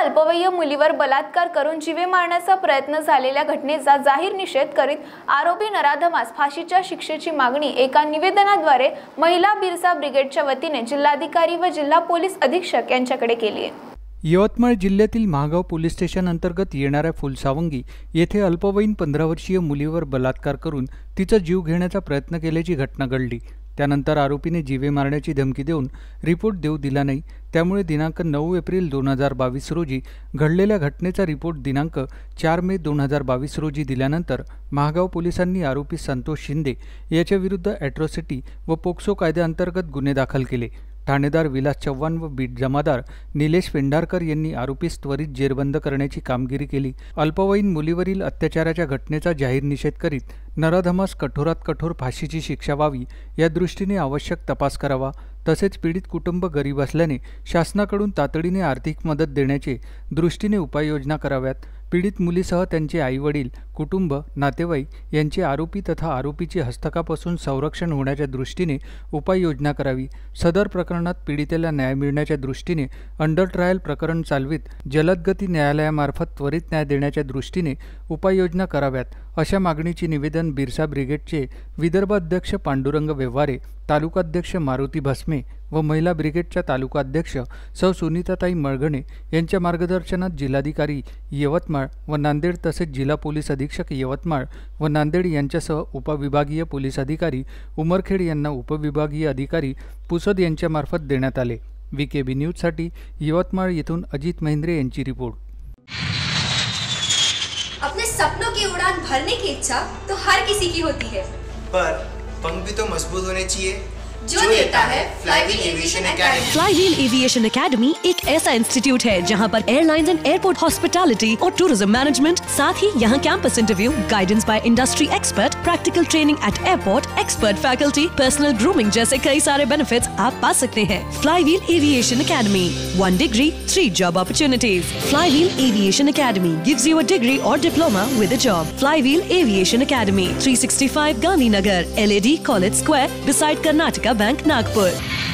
अल्पवयीन मुलीवर बलात्कार करून जीवे मारण्याचा प्रयत्न झालेल्या घटनेचा जाहीर निषेध करीत आरोपी नराधमास फाशीच्या शिक्षेची मागणी एका निवेदनाद्वारे महिला बिरसा ब्रिगेडच्या वतीने जिल्हाधिकारी व जिल्हा पोलीस अधीक्षक यांच्याकडे केली आहे। यवतमाळ जिल्ह्यातील महागाव पोलीस स्टेशन अंतर्गत येणाऱ्या फुलसावंगी येथे अल्पवयीन 15 वर्षीय मुलीवर बलात्कार करून तिचा जीव घेण्याचा प्रयत्न केल्याची घटना घडली। त्यानंतर आरोपीने जीवे मारण्याची धमकी देऊन रिपोर्ट देऊ दिला नाही। त्यामुळे दिनांक 9 एप्रिल 2022 रोजी घडलेल्या घटनेचा रिपोर्ट दिनांक 4 मे 2022 रोजी दिल्यानंतर महागाव पोलिसांनी आरोपी संतोष शिंदे याच्या विरुद्ध ॲट्रॉसिटी व पोक्सो कायद्याअंतर्गत गुन्हे दाखल केले। ठाणेदार विलास चव्हाण व बीट जमादार निलेश पेंढारकर यांनी आरोपीस त्वरित जेरबंद करण्याची कामगिरी केली। अल्पवयीन मुलीवरील अत्याचाराच्या घटनेचा जाहीर निषेध करीत नराधमास कठोरात कठोर फाशीची शिक्षा व्हावी या दृष्टीने आवश्यक तपास करावा, तसेच पीडित कुटुंब गरीब असल्याने शासनाकडून तातडीने आर्थिक मदत देण्याचे दृष्टीने उपाययोजना कराव्यात। पीडित मुलीसह त्यांचे आईवडील, कुटुंब, नातेवाईक यांचे आरोपी तथा आरोपीची हस्तकापासून संरक्षण होण्याच्या दृष्टीने उपाययोजना करावी। सदर प्रकरणात पीडितेला न्याय मिळण्याच्या दृष्टीने अंडर ट्रायल प्रकरण चालवित जलदगती न्यायालयामार्फत त्वरित न्याय देण्याच्या दृष्टीने उपाययोजना कराव्यात, अशा मागणीचे निवेदन बिरसा ब्रिगेडचे विदर्भ अध्यक्ष पांडुरंग व्यवहारे, तालुकाध्यक्ष मारुती भस्मे व महिला ब्रिगेडच्या तालुकाध्यक्ष सौ सुनीताताई मळगणे यांच्या मार्गदर्शनात जिल्हाधिकारी यवतमाळ व नांदेड तसेच जिल्हा पोलीस अधीक्षक यवतमाळ व नांदेड यांच्यासह उपविभागीय पोलीस अधिकारी उमरखेड यांना उपविभागीय अधिकारी पुसद यांच्यामार्फत देण्यात आले। VKB न्यूजसाठी यवतमाळ येथून अजित महेंद्रे यांची रिपोर्ट। अपने सपनों की उड़ान भरने की इच्छा तो हर किसी की होती है, पर पंख भी तो मजबूत होने चाहिए जो देता है Flywheel aviation academy. Flywheel aviation academy एक ऐसा इंस्टीट्यूट है जहां पर एयरलाइंस एंड एयरपोर्ट हॉस्पिटैलिटी और टूरिज्म मैनेजमेंट, साथ ही यहां campus interview, guidance by industry expert, practical training at airport, expert faculty, personal grooming जैसे कई सारे बेनिफिट्स आप पा सकते हैं। Flywheel aviation academy, 1 degree 3 job opportunities. Flywheel aviation academy gives you a degree और diploma with a job. Flywheel aviation academy, 365 Gandhinagar, LAD college square, beside Karnataka bank, Nagpur.